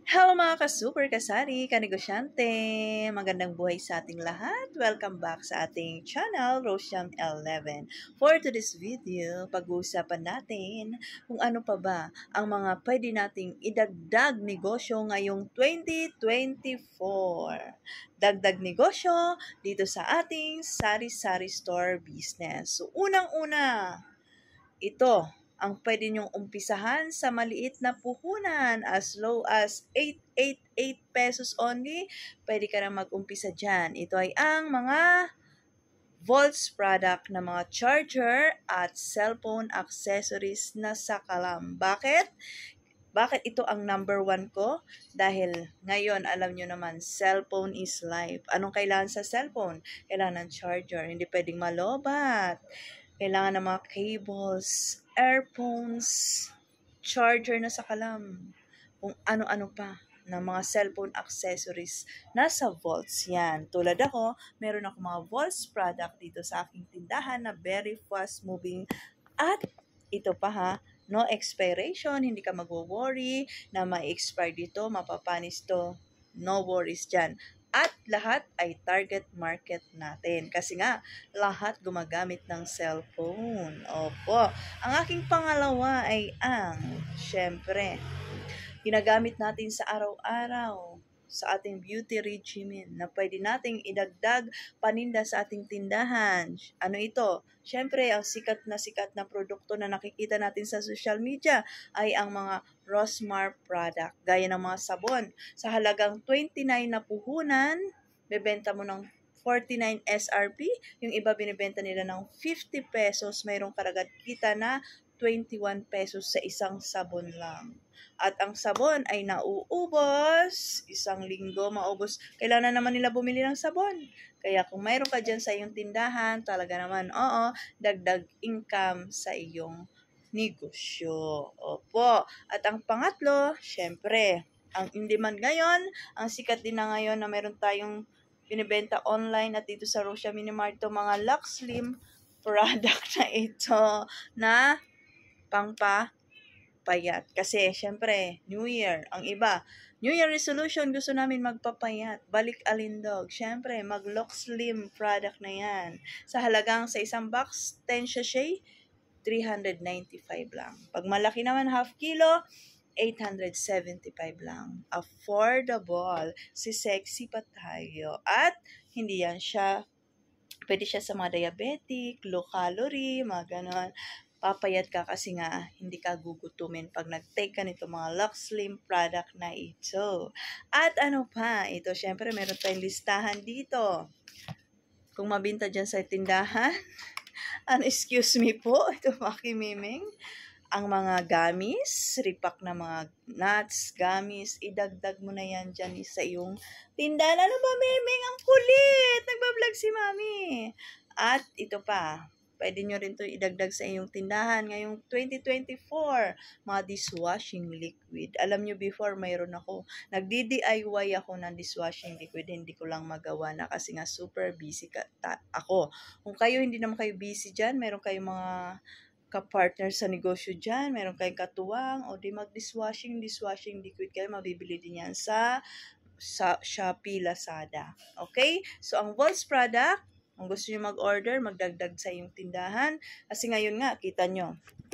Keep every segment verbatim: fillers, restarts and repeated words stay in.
Hello mga ka-super kasari, kanegosyante! Magandang buhay sa ating lahat. Welcome back sa ating channel, Rosham eleven. For today's video, pag-uusapan natin kung ano pa ba ang mga pwede nating idagdag negosyo ngayong twenty twenty-four. Dagdag negosyo dito sa ating sari-sari store business. So, unang-una, ito ang pwede nyong umpisahan sa maliit na puhunan as low as eight hundred eighty-eight pesos only. Pwede ka na mag-umpisa dyan. Ito ay ang mga Volts product na mga charger at cellphone accessories na sakalam. Bakit? Bakit ito ang number one ko? Dahil ngayon, alam nyo naman, cellphone is life. Anong kailangan sa cellphone? Kailangan ng charger. Hindi pwedeng malobat. Kailangan ng mga cables, earphones, charger na sakalam, kung ano-ano pa ng mga cellphone accessories. Nasa Volts yan. Tulad ako, meron ako mga Volts product dito sa aking tindahan na very fast moving. At ito pa ha, no expiration, hindi ka mag-worry na ma-expire dito, mapapanis to. No worries dyan. At lahat ay target market natin. Kasi nga, lahat gumagamit ng cellphone. Opo. Ang aking pangalawa ay ang, syempre, ginagamit natin sa araw-araw sa ating beauty regimen na pwede nating idagdag paninda sa ating tindahan. Ano ito? Siyempre, ang sikat na sikat na produkto na nakikita natin sa social media ay ang mga Rosmar product, gaya ng mga sabon. Sa halagang twenty-nine na puhunan, bebenta mo ng forty-nine S R P, yung iba binibenta nila ng fifty pesos, mayroong karagad kita na twenty-one pesos sa isang sabon lang. At ang sabon ay nauubos, isang linggo maubos. Kailangan naman nila bumili ng sabon. Kaya kung mayroon ka dyan sa iyong tindahan, talaga naman, oo, dagdag income sa iyong negosyo. Opo. At ang pangatlo, syempre, ang in-demand ngayon, ang sikat din na ngayon na meron tayong binibenta online at dito sa Rosia Minimart, ito mga Lux Slim product na ito na pangpa payat. Kasi, syempre, New Year, ang iba, New Year resolution, gusto namin magpapayat, balik alindog. Syempre, mag-Lux Slim product na yan. Sa halagang sa isang box, ten sachet, three hundred ninety-five lang. Pag malaki naman, half kilo, eight hundred seventy-five lang. Affordable. Si sexy pa tayo. At, hindi yan siya, pwede siya sa mga diabetic, low calorie, mga ganon. Papayat ka kasi nga hindi ka gugutumin pag nag-take ka nito mga Lux Slim product na ito. At ano pa, ito syempre meron tayong listahan dito. Kung mabinta dyan sa tindahan, ano, excuse me po, ito makimiming. Ang mga gamis, ripak na mga nuts, gamis, idagdag mo na yan dyan sa iyong tindahan. Ano ba, Memeng? Ang kulit! Nagbablog si Mami. At ito pa, pwede nyo rin ito idagdag sa iyong tindahan ngayong twenty twenty-four, mga dishwashing liquid. Alam nyo, before mayroon ako, nagdi-D I Y ako ng dishwashing liquid, hindi ko lang magawa na kasi nga super busy ka, ta, ako. Kung kayo hindi naman kayo busy dyan, meron kayong mga ka-partner sa negosyo dyan, meron kayong katuwang, o di mag-dishwashing, dishwashing liquid kayo, mabibili din yan sa, sa Shopee, Lazada. Okay? So, ang Volts product, kung gusto nyo mag-order, magdagdag sa iyong tindahan. Kasi ngayon nga, kita nyo,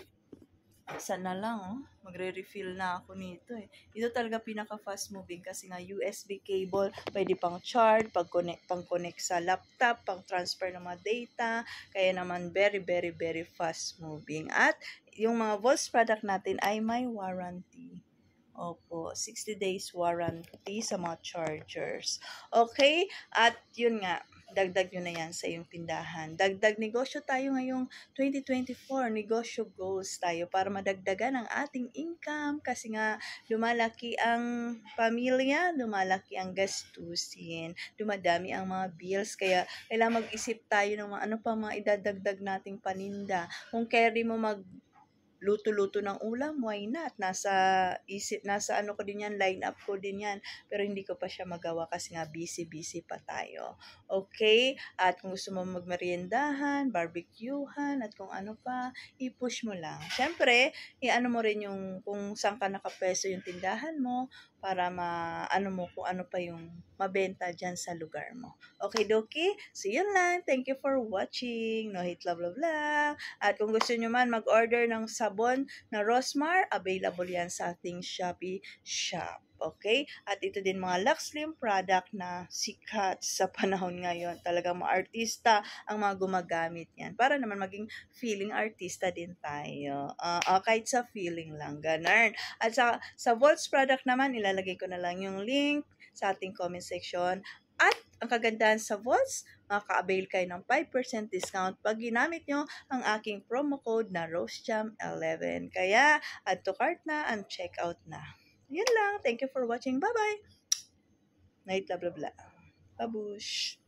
sana lang, oh, magre-refill na ako nito eh. Ito talaga pinaka-fast moving kasi nga U S B cable, pwede pang charge, pag connect, pang connect sa laptop, pang transfer ng mga data, kaya naman very, very, very fast moving. At yung mga Volts product natin ay may warranty. Opo, sixty days warranty sa mga chargers. Okay? At yun nga, dagdag nyo na yan sa iyong tindahan. Dagdag negosyo tayo ngayong twenty twenty-four. Negosyo goals tayo para madagdagan ang ating income kasi nga lumalaki ang pamilya, lumalaki ang gastusin, dumadami ang mga bills. Kaya kailangan mag-isip tayo ng mga ano pa mga idadagdag nating paninda. Kung carry mo mag luto-luto ng ulam, why not? Nasa isip, nasa ano ko din yan, line up ko din yan. Pero hindi ko pa siya magawa kasi nga busy-busy pa tayo. Okay? At kung gusto mo magmeriendahan, barbecuehan, at kung ano pa, i-push mo lang. Siyempre, i-ano mo rin yung kung saan ka nakapwesto yung tindahan mo para ma ano mo kung ano pa yung mabenta dyan sa lugar mo. Okay, dokie? So, yun lang. Thank you for watching. No hate, love, love lang. At kung gusto nyo man mag-order ng sabon na Rosmar, available yan sa ating Shopee shop. Okay? At ito din mga Lux Slim product na sikat sa panahon ngayon. Talagang mga artista ang mga gumagamit yan. Para naman maging feeling artista din tayo. Uh, uh, kahit sa feeling lang. Ganun. At sa, sa Volts product naman, ilalagay ko na lang yung link sa ating comment section. At ang kagandahan sa Volts, makaka-avail kayo ng five percent discount pag ginamit nyo ang aking promo code na RoseJam eleven. Kaya, add to cart na and check out na. Yun lang. Thank you for watching. Bye-bye. Night, blah, blah, blah. Babush.